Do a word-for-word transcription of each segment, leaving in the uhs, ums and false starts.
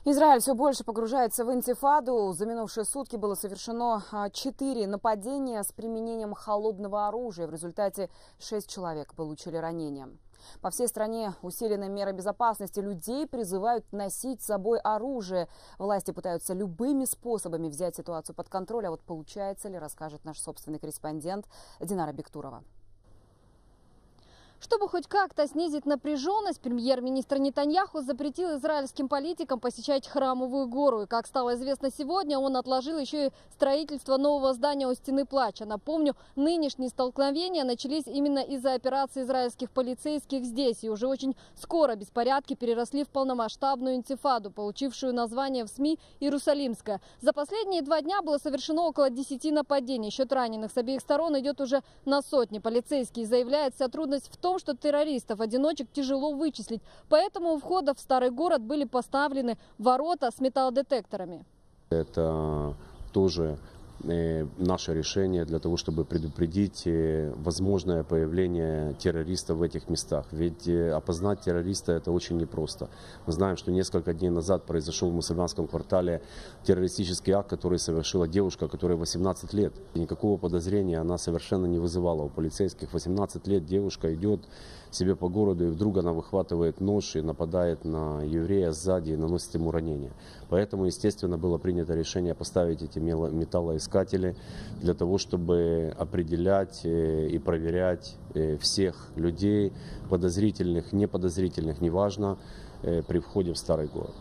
Израиль все больше погружается в интифаду. За минувшие сутки было совершено четыре нападения с применением холодного оружия. В результате шесть человек получили ранения. По всей стране усилены меры безопасности. Людей призывают носить с собой оружие. Власти пытаются любыми способами взять ситуацию под контроль. А вот получается ли, расскажет наш собственный корреспондент Динара Бектурова. Чтобы хоть как-то снизить напряженность, премьер-министр Нетаньяху запретил израильским политикам посещать Храмовую гору. И, как стало известно сегодня, он отложил еще и строительство нового здания у Стены Плача. Напомню, нынешние столкновения начались именно из-за операции израильских полицейских здесь. И уже очень скоро беспорядки переросли в полномасштабную интифаду, получившую название в СМИ «Иерусалимская». За последние два дня было совершено около десяти нападений. Счет раненых с обеих сторон идет уже на сотни. Полицейские заявляют, вся трудность в том, что террористов-одиночек тяжело вычислить. Поэтому у входа в старый город были поставлены ворота с металлодетекторами. Это тоже наше решение для того, чтобы предупредить возможное появление террористов в этих местах. Ведь опознать террориста — это очень непросто. Мы знаем, что несколько дней назад произошел в мусульманском квартале террористический акт, который совершила девушка, которой восемнадцать лет. Никакого подозрения она совершенно не вызывала у полицейских. восемнадцать лет девушка идет себе по городу, и вдруг она выхватывает нож и нападает на еврея сзади и наносит ему ранение. Поэтому, естественно, было принято решение поставить эти металлоискатели для того, чтобы определять и проверять всех людей, подозрительных, неподозрительных, неважно, при входе в старый город.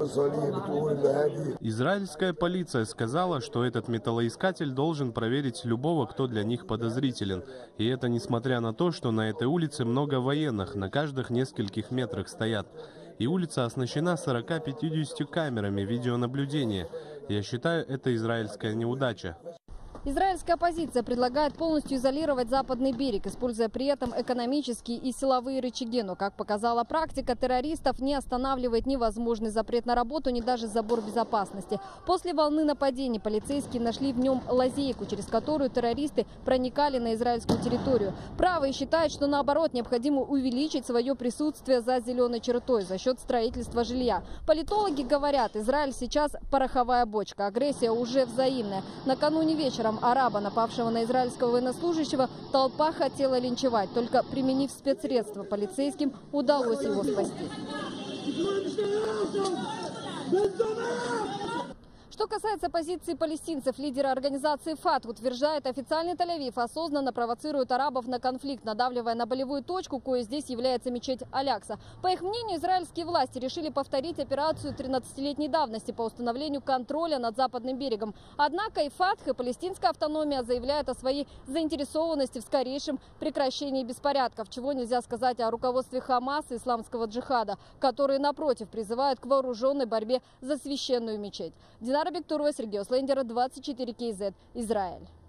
Израильская полиция сказала, что этот металлоискатель должен проверить любого, кто для них подозрителен. И это несмотря на то, что на этой улице много военных, на каждых нескольких метрах стоят. И улица оснащена сороками-пятьюдесятью камерами видеонаблюдения. Я считаю, это израильская неудача. Израильская оппозиция предлагает полностью изолировать западный берег, используя при этом экономические и силовые рычаги. Но, как показала практика, террористов не останавливает ни возможный запрет на работу, ни даже забор безопасности. После волны нападений полицейские нашли в нем лазейку, через которую террористы проникали на израильскую территорию. Правые считают, что наоборот необходимо увеличить свое присутствие за зеленой чертой за счет строительства жилья. Политологи говорят, Израиль сейчас пороховая бочка, агрессия уже взаимная. Накануне вечером араба, напавшего на израильского военнослужащего, толпа хотела линчевать. Только применив спецсредства, полицейским удалось его спасти. Что касается позиции палестинцев, лидеры организации ФАТ утверждает, официальный Тель-Авив осознанно провоцирует арабов на конфликт, надавливая на болевую точку, кое здесь является мечеть Алякса. По их мнению, израильские власти решили повторить операцию тринадцатилетней давности по установлению контроля над западным берегом. Однако и ФАТХ, и палестинская автономия заявляют о своей заинтересованности в скорейшем прекращении беспорядков, чего нельзя сказать о руководстве Хамас и исламского джихада, которые, напротив, призывают к вооруженной борьбе за священную мечеть. Динара Бектурова, Сергей Ослендер, двадцать четыре кей зет, Израиль.